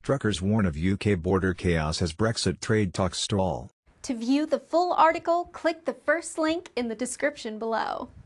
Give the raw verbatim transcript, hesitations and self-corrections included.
Truckers warn of U K border chaos as Brexit trade talks stall. To view the full article, click the first link in the description below.